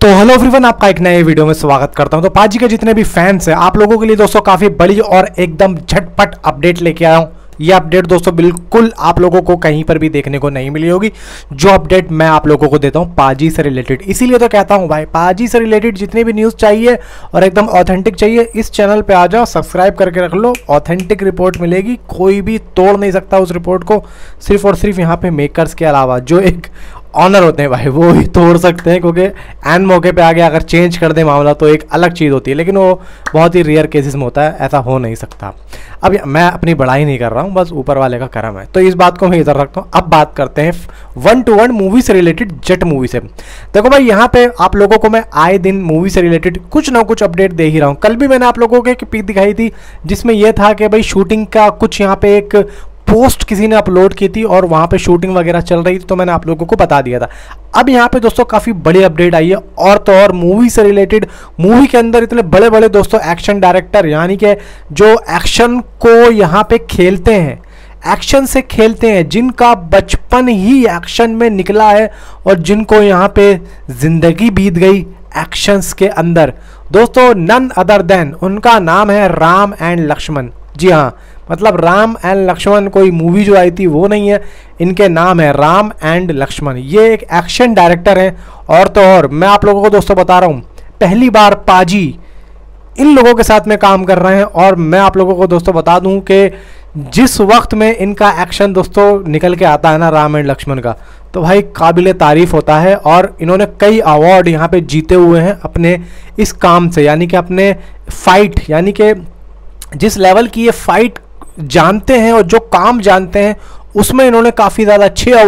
तो hello everyone, आपका एक नए वीडियो में स्वागत करता हूं। तो पाजी के जितने भी फैंस हैं, आप लोगों के लिए दोस्तों काफ़ी बड़ी और एकदम झटपट अपडेट लेके आया हूं। ये अपडेट दोस्तों बिल्कुल आप लोगों को कहीं पर भी देखने को नहीं मिली होगी। जो अपडेट मैं आप लोगों को देता हूं पाजी से रिलेटेड, इसीलिए तो कहता हूं भाई, पाजी से रिलेटेड जितनी भी न्यूज़ चाहिए और एकदम ऑथेंटिक चाहिए, इस चैनल पे आ जाओ, सब्सक्राइब करके रख लो। ऑथेंटिक रिपोर्ट मिलेगी, कोई भी तोड़ नहीं सकता उस रिपोर्ट को, सिर्फ और सिर्फ यहाँ पे मेकर्स के अलावा जो एक ऑनर होते हैं भाई, वो ही तोड़ सकते हैं। क्योंकि एन मौके पे आगे अगर चेंज कर दे मामला तो एक अलग चीज़ होती है, लेकिन वो बहुत ही रेयर केसेस में होता है, ऐसा हो नहीं सकता। अब मैं अपनी बड़ाई नहीं कर रहा हूँ, बस ऊपर वाले का करम है, तो इस बात को मैं इधर रखता हूँ। अब बात करते हैं 1-to-1 मूवी से रिलेटेड, जेट मूवी से। देखो भाई, यहाँ पे आप लोगों को मैं आए दिन मूवी से रिलेटेड कुछ ना कुछ अपडेट दे ही रहा हूँ। कल भी मैंने आप लोगों को एक पिक दिखाई थी जिसमें यह था कि भाई शूटिंग का कुछ यहाँ पे एक पोस्ट किसी ने अपलोड की थी और वहाँ पे शूटिंग वगैरह चल रही थी, तो मैंने आप लोगों को बता दिया था। अब यहाँ पे दोस्तों काफ़ी बड़ी अपडेट आई है, और तो और मूवी से रिलेटेड। मूवी के अंदर इतने बड़े बड़े दोस्तों एक्शन डायरेक्टर, यानी कि जो एक्शन को यहाँ पे खेलते हैं, एक्शन से खेलते हैं, जिनका बचपन ही एक्शन में निकला है और जिनको यहाँ पे ज़िंदगी बीत गई एक्शंस के अंदर, दोस्तों नन अदर देन उनका नाम है राम एंड लक्ष्मण। जी हाँ, मतलब राम एंड लक्ष्मण कोई मूवी जो आई थी वो नहीं है, इनके नाम है राम एंड लक्ष्मण। ये एक एक्शन डायरेक्टर हैं, और तो और मैं आप लोगों को दोस्तों बता रहा हूँ, पहली बार पाजी इन लोगों के साथ में काम कर रहे हैं। और मैं आप लोगों को दोस्तों बता दूं कि जिस वक्त में इनका एक्शन दोस्तों निकल के आता है ना राम एंड लक्ष्मण का, तो भाई काबिले तारीफ़ होता है। और इन्होंने कई अवार्ड यहाँ पे जीते हुए हैं अपने इस काम से, यानी कि अपने फाइट, यानी कि जिस लेवल की ये फाइट जानते हैं और जो काम जानते हैं, उसमें इन्होंने काफ़ी ज़्यादा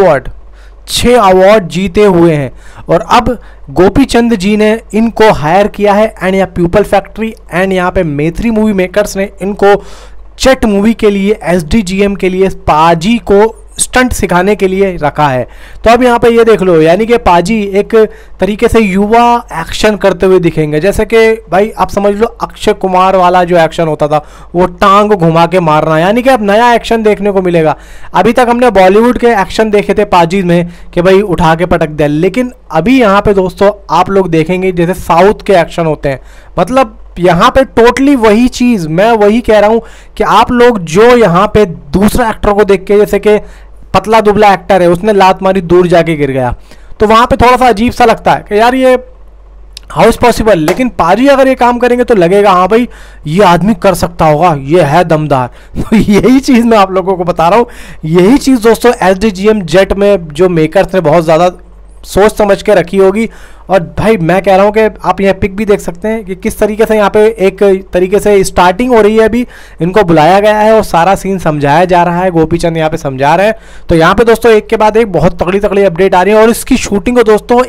6 अवार्ड जीते हुए हैं। और अब गोपी चंद जी ने इनको हायर किया है, एंड यहाँ पीपल फैक्ट्री एंड यहाँ पे मैत्री मूवी मेकर्स ने इनको चट मूवी के लिए, SDGM के लिए, पाजी को स्टंट सिखाने के लिए रखा है। तो अब यहाँ पे ये देख लो, यानी कि पाजी एक तरीके से युवा एक्शन करते हुए दिखेंगे। जैसे कि भाई आप समझ लो अक्षय कुमार वाला जो एक्शन होता था, वो टांग घुमा के मारना, यानी कि अब नया एक्शन देखने को मिलेगा। अभी तक हमने बॉलीवुड के एक्शन देखे थे पाजी में कि भाई उठा के पटक दे, लेकिन अभी यहाँ पे दोस्तों आप लोग देखेंगे जैसे साउथ के एक्शन होते हैं। मतलब यहाँ पे टोटली वही चीज़, मैं वही कह रहा हूँ कि आप लोग जो यहाँ पे दूसरा एक्टर को देख के, जैसे कि पतला दुबला एक्टर है, उसने लात मारी दूर जाके गिर गया, तो वहाँ पे थोड़ा सा अजीब सा लगता है कि यार ये हाउ इज पॉसिबल। लेकिन पाजी अगर ये काम करेंगे तो लगेगा हाँ भाई ये आदमी कर सकता होगा, ये है दमदार। तो यही चीज़ मैं आप लोगों को बता रहा हूँ। यही चीज़ दोस्तों SDGM जेट में जो मेकर्स ने बहुत ज़्यादा सोच समझ के रखी होगी। और भाई मैं कह रहा हूँ कि आप यहाँ पिक भी देख सकते हैं कि किस तरीके से यहाँ पे एक तरीके से स्टार्टिंग हो रही है। अभी इनको बुलाया गया है और सारा सीन समझाया जा रहा है, गोपी चंद यहाँ पे समझा रहे हैं। तो यहाँ पे दोस्तों एक के बाद एक बहुत तगड़ी तगड़ी अपडेट आ रही है, और इसकी शूटिंग को दोस्तों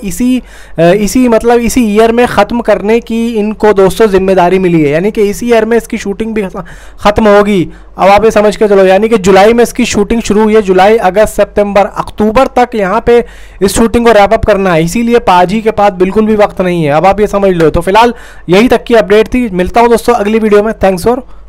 इसी ईयर में ख़त्म करने की इनको दोस्तों जिम्मेदारी मिली है, यानी कि इसी ईयर में इसकी शूटिंग भी ख़त्म होगी। अब आप ये समझ के चलो, यानी कि जुलाई में इसकी शूटिंग शुरू हुई है, जुलाई, अगस्त, सितंबर, अक्टूबर तक यहाँ पे इस शूटिंग को रैप अप करना है। इसीलिए पाजी के पास बिल्कुल भी वक्त नहीं है, अब आप ये समझ लो। तो फिलहाल यही तक की अपडेट थी। मिलता हूँ दोस्तों अगली वीडियो में। Thanks for